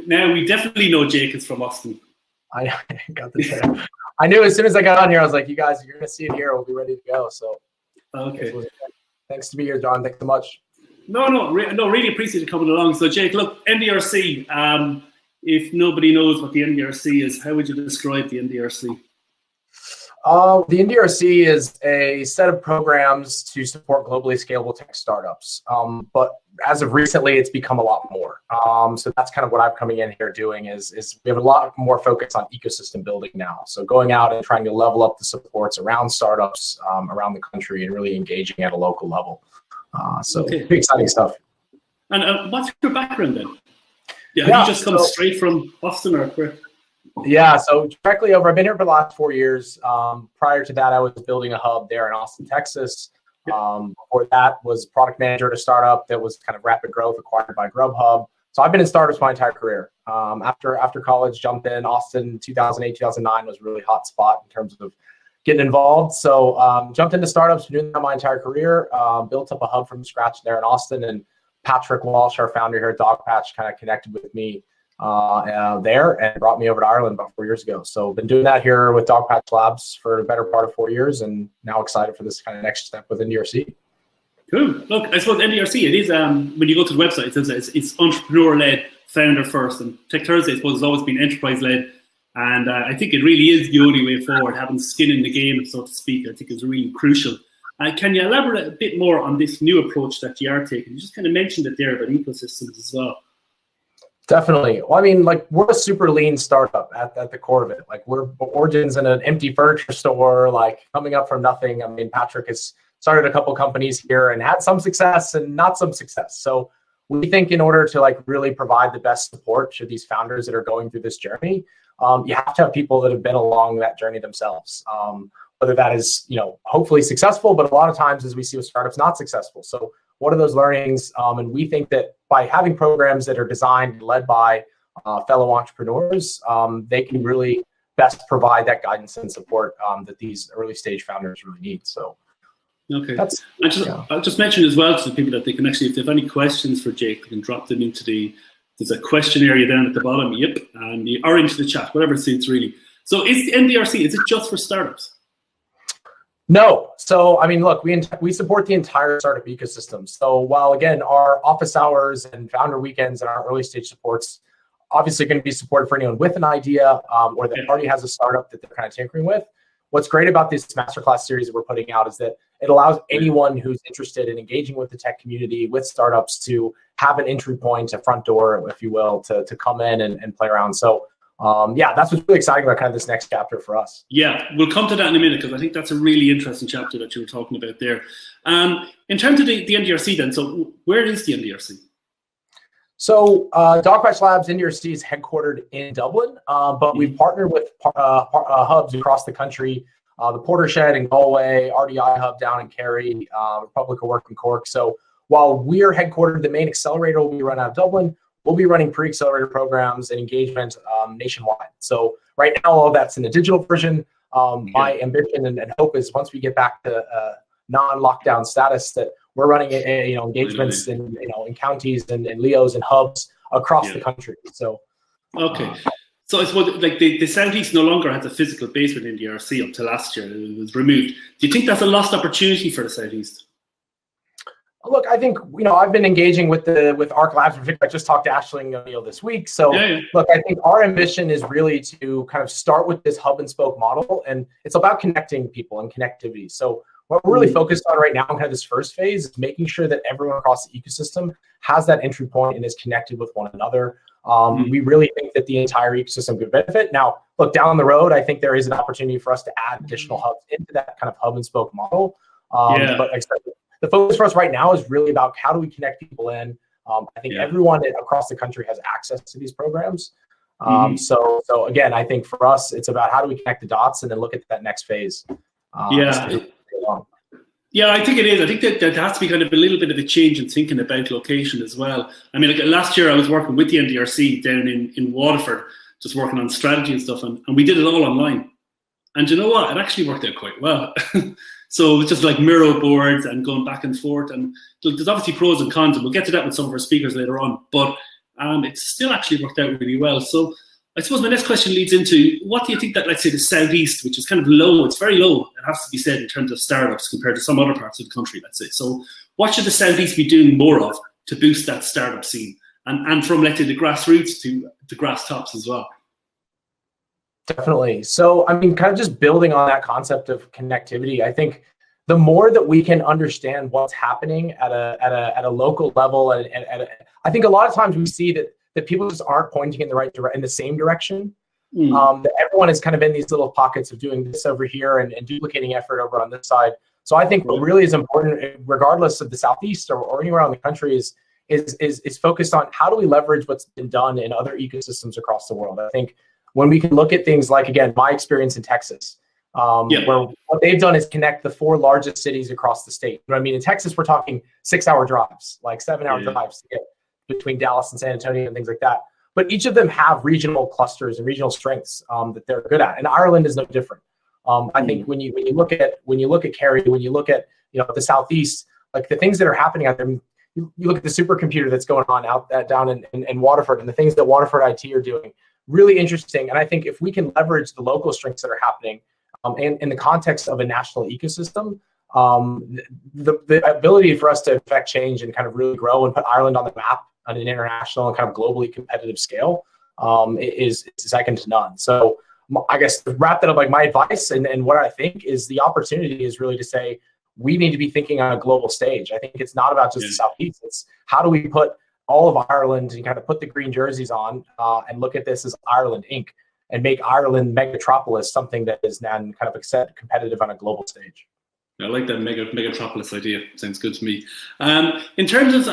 now we definitely know Jake is from Austin. I got the tip. I knew as soon as I got on here, I was like, you guys, you're going to see it here. We'll be ready to go. So, okay. Thanks to be here, John. Thanks so much. No, really appreciate you coming along. So, Jake, look, NDRC, if nobody knows what the NDRC is, how would you describe the NDRC? The NDRC is a set of programs to support globally scalable tech startups. But as of recently, it's become a lot more. So that's kind of what I'm coming in here doing is we have a lot more focus on ecosystem building now. So going out and trying to level up the supports around startups around the country and really engaging at a local level. So pretty exciting stuff. And what's your background then? Have you just come straight from Austin or where? Yeah, so directly over, I've been here for the last 4 years. Prior to that, I was building a hub there in Austin, Texas. Before that was product manager at a startup that was kind of rapid growth acquired by Grubhub. So I've been in startups my entire career. After college, jumped in Austin, 2008, 2009 was a really hot spot in terms of getting involved. So jumped into startups, been doing that my entire career, built up a hub from scratch there in Austin. And Patrick Walsh, our founder here at Dogpatch, kind of connected with me there and brought me over to Ireland about 4 years ago. So been doing that here with Dogpatch Labs for the better part of 4 years, and now excited for this kind of next step with NDRC. Cool. Look, I suppose NDRC, it is, when you go to the website, it says it's entrepreneur-led, founder-first, and Tech Thursday, I suppose, has always been enterprise-led, and I think it really is the only way forward, having skin in the game, so to speak, I think is really crucial. Can you elaborate a bit more on this new approach that you are taking? You just kind of mentioned it there about ecosystems as well. Definitely. Well, I mean, like, we're a super lean startup at the core of it. Like, we're origins in an empty furniture store, like coming up from nothing. I mean, Patrick has started a couple companies here and had some success and not some success. So we think in order to like really provide the best support to these founders that are going through this journey, you have to have people that have been along that journey themselves. Whether that is, hopefully successful, but a lot of times, as we see with startups, not successful. So what are those learnings? And we think that by having programs that are designed and led by fellow entrepreneurs, they can really best provide that guidance and support that these early stage founders really need. So, okay. I'll just mention as well to the people that they can actually, if they have any questions for Jake, they can drop them into there's a question area down at the bottom, or into the chat, whatever suits really. So is the NDRC, is it just for startups? No. So, I mean, look, we support the entire startup ecosystem. So while, again, our office hours and founder weekends and our early stage supports obviously going to be supported for anyone with an idea or that already has a startup that they're kind of tinkering with, what's great about this masterclass series that we're putting out is that it allows anyone who's interested in engaging with the tech community, with startups, to have an entry point, a front door, if you will, to come in and play around. So, that's what's really exciting about kind of this next chapter for us. Yeah, we'll come to that in a minute because I think that's a really interesting chapter that you were talking about there. In terms of the NDRC then, so where is the NDRC? So Dogpatch Labs NDRC is headquartered in Dublin, but we've partnered with hubs across the country, the Portershed in Galway, RDI hub down in Kerry, Republic of Work in Cork. So while we're headquartered, the main accelerator will be run out of Dublin. We'll be running pre-accelerator programs and engagement nationwide. So right now, all that's in the digital version. My ambition and hope is once we get back to non-lockdown status, that we're running engagements in counties and LEOs and hubs across the country. So okay. So I suppose like the Southeast no longer has a physical base within NDRC up to last year. It was removed. Do you think that's a lost opportunity for the Southeast? Look, I think, I've been engaging with Arc Labs. In particular, I just talked to Aisling O'Neill this week. So, Look, I think our ambition is really to kind of start with this hub and spoke model, and it's about connecting people and connectivity. So what we're really focused on right now in kind of this first phase is making sure that everyone across the ecosystem has that entry point and is connected with one another. We really think that the entire ecosystem could benefit. Now, look, down the road, I think there is an opportunity for us to add additional hubs into that kind of hub and spoke model. But the focus for us right now is really about how do we connect people in. I think everyone across the country has access to these programs. So again, I think for us, it's about how do we connect the dots and then look at that next phase. Yeah, I think it is. I think that there has to be kind of a little bit of a change in thinking about location as well. I mean, like last year I was working with the NDRC down in Waterford, just working on strategy and stuff, and we did it all online. And you know what? It actually worked out quite well. So it was just like Miro boards and going back and forth. And there's obviously pros and cons, and we'll get to that with some of our speakers later on. But it's still actually worked out really well. So I suppose my next question leads into, what do you think that, let's say, the Southeast, which is kind of low, it's very low, it has to be said, in terms of startups compared to some other parts of the country, let's say. So what should the Southeast be doing more of to boost that startup scene? And from, let's say, the grassroots to the grass tops as well? Definitely. So, I mean, kind of just building on that concept of connectivity, I think the more that we can understand what's happening at a local level, I think a lot of times we see that people just aren't pointing in the same direction. That everyone is kind of in these little pockets of doing this over here and duplicating effort over on this side. So I think what really is important, regardless of the Southeast or anywhere around the country, is focused on how do we leverage what's been done in other ecosystems across the world. I think when we can look at things like, again, my experience in Texas, where what they've done is connect the 4 largest cities across the state. You know what I mean? In Texas, we're talking 6-hour drives, like 7-hour drives to get between Dallas and San Antonio and things like that. But each of them have regional clusters and regional strengths that they're good at. And Ireland is no different. I think when you look at Kerry, when you look at the Southeast, like the things that are happening out there, you look at the supercomputer that's going on down in Waterford, and the things that Waterford IT are doing, really interesting. And I think if we can leverage the local strengths that are happening in the context of a national ecosystem, the ability for us to affect change and kind of really grow and put Ireland on the map on an international and kind of globally competitive scale is second to none. So I guess to wrap that up, like my advice and what I think is the opportunity is really to say, we need to be thinking on a global stage. I think it's not about just the Southeast. It's how do we put all of Ireland and kind of put the green jerseys on and look at this as Ireland Inc. and make Ireland megatropolis something that is then kind of competitive on a global stage. I like that megatropolis idea. Sounds good to me. In terms of,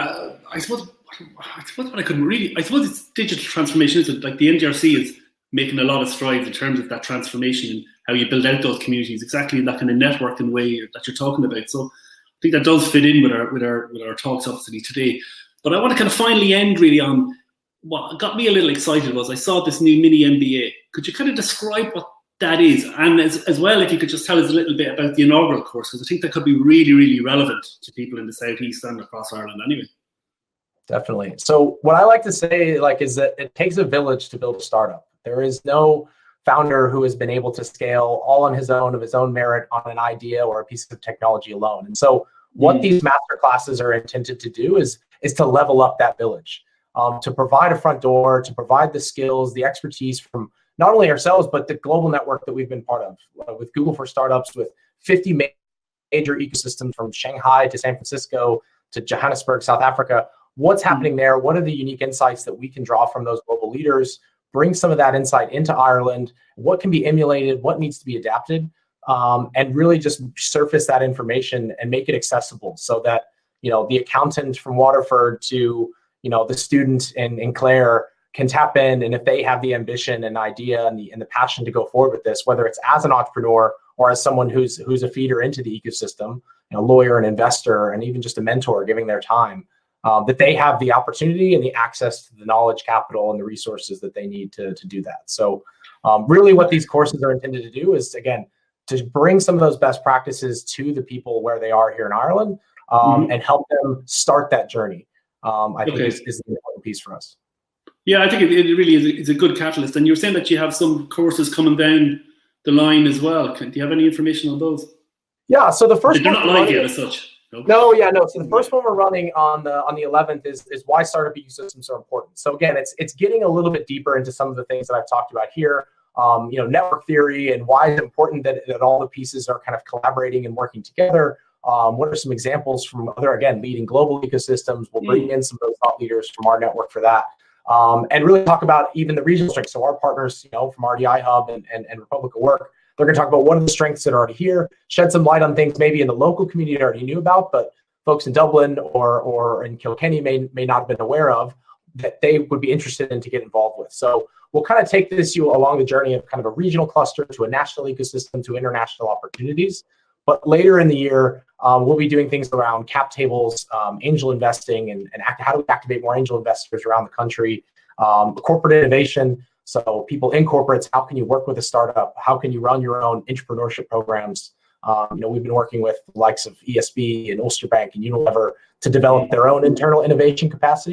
I suppose what I couldn't really, I suppose it's digital transformation, isn't it? Like the NDRC is making a lot of strides in terms of that transformation and how you build out those communities, exactly in that kind of networking way that you're talking about. So I think that does fit in with our talks obviously today. But I want to kind of finally end really on what got me a little excited was I saw this new mini MBA. Could you kind of describe what that is? And as well, if you could just tell us a little bit about the inaugural course, because I think that could be really, really relevant to people in the Southeast and across Ireland anyway. Definitely. So what I like to say is that it takes a village to build a startup. There is no founder who has been able to scale all on his own, of his own merit, on an idea or a piece of technology alone. And so what these master classes are intended to do is to level up that village, to provide a front door, to provide the skills, the expertise from not only ourselves, but the global network that we've been part of with Google for Startups, with 50 major ecosystems from Shanghai to San Francisco to Johannesburg, South Africa. What's happening there? What are the unique insights that we can draw from those global leaders? Bring some of that insight into Ireland. What can be emulated? What needs to be adapted? And really just surface that information and make it accessible so that the accountant from Waterford to the student in Clare can tap in, and if they have the ambition and idea and the passion to go forward with this, whether it's as an entrepreneur or as someone who's a feeder into the ecosystem, lawyer, an investor, and even just a mentor giving their time, that they have the opportunity and the access to the knowledge capital and the resources that they need to do that. So really what these courses are intended to do is, again, to bring some of those best practices to the people where they are here in Ireland and help them start that journey. I think is an important piece for us. Yeah, I think it really is a good catalyst. And you're saying that you have some courses coming down the line as well. Do you have any information on those? Yeah, so the first they're not live yet as such. No. So the first one we're running on the 11th is why startup ecosystems are important. So again, it's getting a little bit deeper into some of the things that I've talked about here. Network theory and why it's important that all the pieces are kind of collaborating and working together. What are some examples from other, again, leading global ecosystems? We'll bring in some of those thought leaders from our network for that. And really talk about even the regional strengths. So our partners, from RDI Hub and Republic of Work, they're going to talk about what are the strengths that are already here, shed some light on things maybe in the local community already knew about, but folks in Dublin or in Kilkenny may not have been aware of, that they would be interested in to get involved with. So we'll kind of take you along the journey of kind of a regional cluster to a national ecosystem to international opportunities. But later in the year, we'll be doing things around cap tables, angel investing, and how do we activate more angel investors around the country, corporate innovation. So people in corporates, how can you work with a startup? How can you run your own entrepreneurship programs? We've been working with the likes of ESB and Ulster Bank and Unilever to develop their own internal innovation capacity.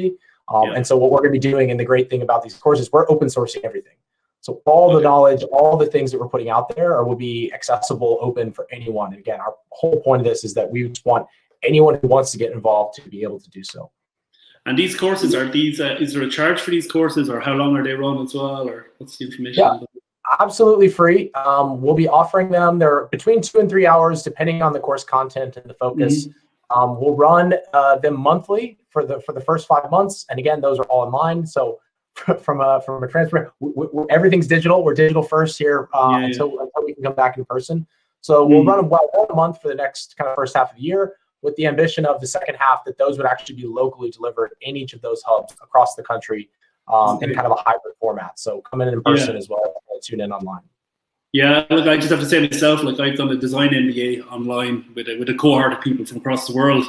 And so what we're going to be doing, and the great thing about these courses, we're open sourcing everything. So all the knowledge, all the things that we're putting out there will be accessible, open for anyone. And again, our whole point of this is that we just want anyone who wants to get involved to be able to do so. And these courses, are these, is there a charge for these courses, or how long are they run as well, or what's the information? Yeah, absolutely free. We'll be offering them. They're between 2 and 3 hours, depending on the course content and the focus. We'll run them monthly for the first 5 months. And again, those are all online. So from a transfer, everything's digital. We're digital first here until we can come back in person. So we'll run about 1 month for the next kind of first half of the year, with the ambition of the second half that those would actually be locally delivered in each of those hubs across the country in kind of a hybrid format. So come in person as well, tune in online. Yeah, look, I just have to say myself, like I've done a design MBA online with a cohort of people from across the world,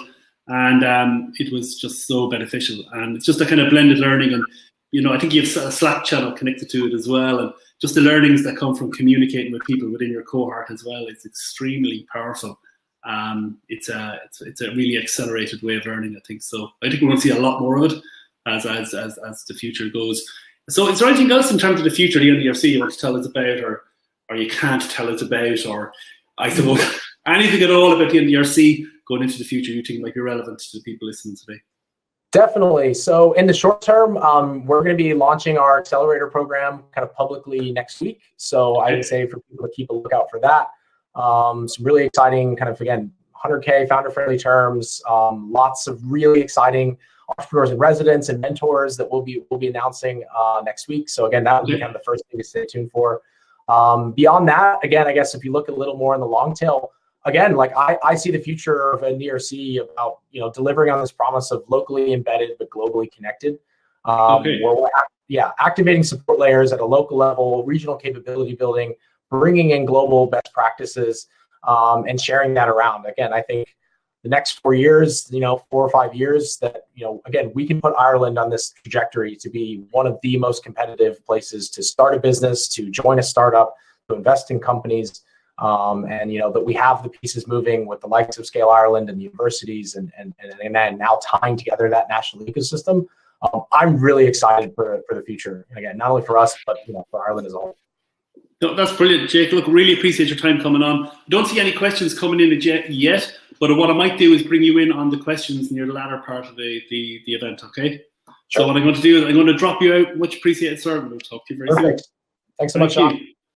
and it was just so beneficial. And it's just a kind of blended learning, and I think you have a Slack channel connected to it as well, and just the learnings that come from communicating with people within your cohort as well. It's extremely powerful. It's a really accelerated way of learning, I think. So I think we're going to see a lot more of it as the future goes. So is there anything else in terms of the future of the NDRC you want to tell us about, or you can't tell us about, or I suppose anything at all about the NDRC going into the future you think might be relevant to the people listening today? Definitely. So in the short term, we're going to be launching our accelerator program kind of publicly next week. So I would say for people to keep a lookout for that. Some really exciting kind of, again, 100K founder-friendly terms, lots of really exciting entrepreneurs and residents and mentors that we'll be announcing next week. So again, that will be kind of the first thing to stay tuned for. Beyond that, again, I guess if you look a little more in the long tail, again, like I see the future of NDRC about delivering on this promise of locally embedded but globally connected. Where we're activating support layers at a local level, regional capability building, bringing in global best practices, and sharing that around. Again, I think the next 4 years, 4 or 5 years, that again, we can put Ireland on this trajectory to be one of the most competitive places to start a business, to join a startup, to invest in companies. And that we have the pieces moving with the likes of Scale Ireland and the universities and now tying together that national ecosystem. I'm really excited for the future. And again, not only for us, but for Ireland as a whole. No, that's brilliant, Jake. Look, really appreciate your time coming on. Don't see any questions coming in yet, but what I might do is bring you in on the questions near the latter part of the event, okay? Sure. So what I'm going to do is I'm going to drop you out. Much appreciated, sir. We'll talk to you very soon. Thanks so much, Sean.